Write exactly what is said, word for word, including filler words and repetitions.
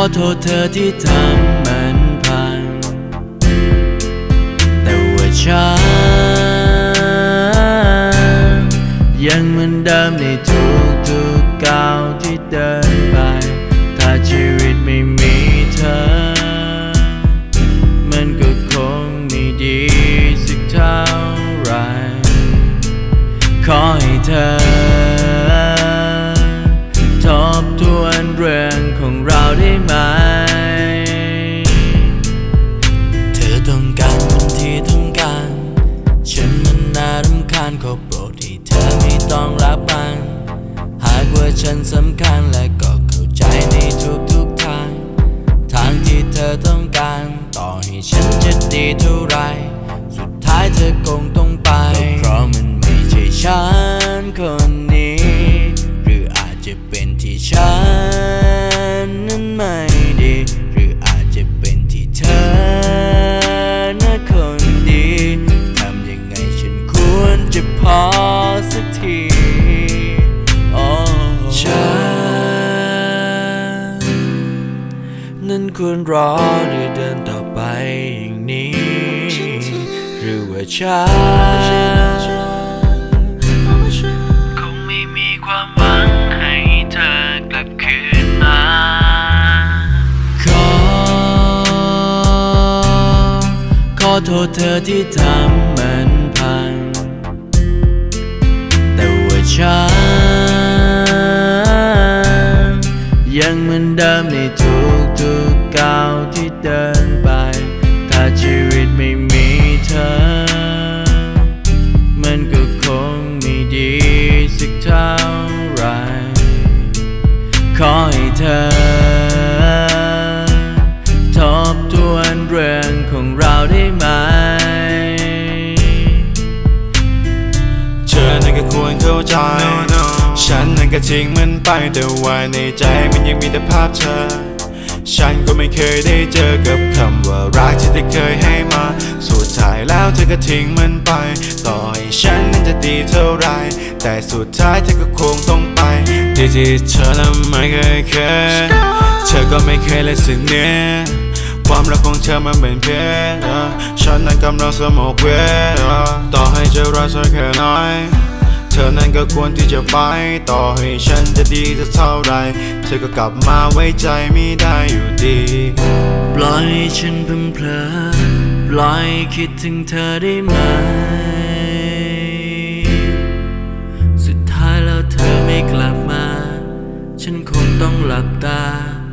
โทษเธอที่ทำมันพังแต่ว่าฉันยังเหมือนเดิมในทุกทุกก้าวที่เดินไปถ้าชีวิตไม่มีเธอมันก็คงไม่ดีสักเท่าไรขอให้เธอทบทวนเรื่องของเราได้ไหมเธอต้องการมันที่ต้องการฉันมันน่ารำคาญขอโปรดให้เธอไม่ต้องรับมันหากว่าฉันสำคัญและก็เข้าใจในทุกๆทางทางที่เธอต้องการต่อให้ฉันจะดีเท่าไรสุดท้ายเธอคงต้องไปเพราะมันไม่ใช่ฉันคนนี้หรืออาจจะเป็นที่ฉันนั้นไม่ดีหรืออาจจะเป็นที่เธอนั้นคนดีทำยังไงฉันควรจะพอสักทีฉันนั้นควรรอหรือเดินต่อไปอย่างนี้หรือว่าฉันคงไม่มีความหวังให้เธอกลับคืนมาขอขอโทษเธอที่ทำมันพังแต่ว่าฉันยังเหมือนเดิมในทุกทุกก้าวที่เดินไปถ้าชีวิตไม่มีเธอมันก็คงไม่ดีสักเท่าไรขอให้เธอทบทวนเรื่องของเราได้ไหมเธอนั้นก็ควรเข้าใจ no, no. ฉันนั้นก็ทิ้งมันไปแต่ว่าในใจมันยังมีแต่ภาพเธอฉันก็ไม่เคยได้เจอกับคำว่ารักที่เธอเคยให้มาสุดท้ายแล้วเธอก็ทิ้งมันไปต่อให้ฉันนั้นจะดีเท่าไรแต่สุดท้ายเธอก็คงต้องไปดีที่เธอนั้นไม่เคยเคยเธอก็ไม่เคยเลยสิ่งนี้ความรักของเธอมันเป็นเพียงฉันนั้นกำลังสมองเวทต่อให้เจอรักสักแค่ไหนเธอนั้นก็ควรที่จะไปต่อให้ฉันจะดีจะเท่าไรเธอก็กลับมาไว้ใจไม่ได้อยู่ดีปล่อยฉันเพิ่งเพลินปล่อยคิดถึงเธอได้ไหมสุดท้ายแล้วเธอไม่กลับมาฉันคงต้องหลับตา